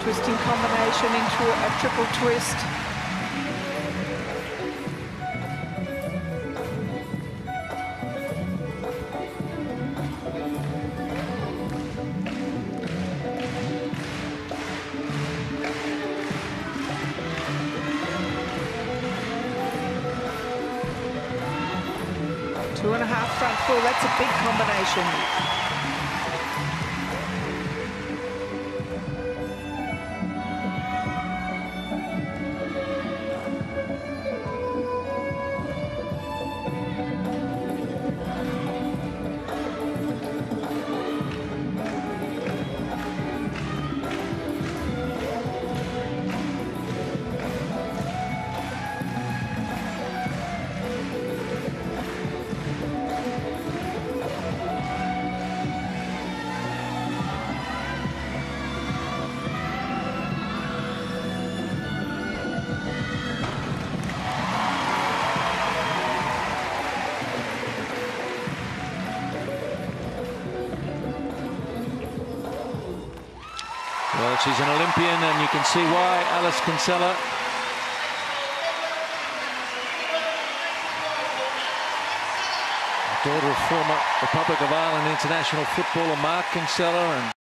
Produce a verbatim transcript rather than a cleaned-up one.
Twisting combination into a triple twist. Two and a half front full, that's a big combination. Well, she's an Olympian, and you can see why. Alice Kinsella. Daughter of former Republic of Ireland international footballer Mark Kinsella. And